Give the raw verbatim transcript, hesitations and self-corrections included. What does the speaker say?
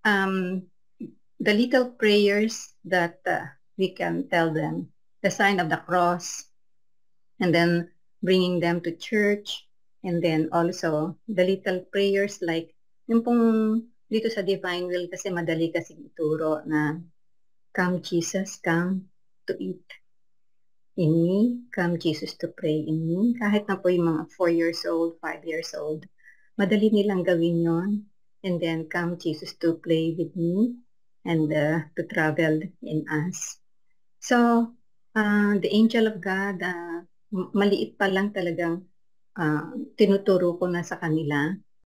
um, the little prayers that uh, we can tell them, the sign of the cross, and then bringing them to church, and then also the little prayers like yung pong dito sa Divine Will kasi madali kasi ituro na come Jesus, come to eat in me, come Jesus to pray in me. Kahit na po yung mga four years old, five years old, madali nilang gawin yon. And then come Jesus to play with me and uh, to travel in us. So, uh, the angel of God, uh, maliit pa lang talagang uh, tinuturo ko na sa kanila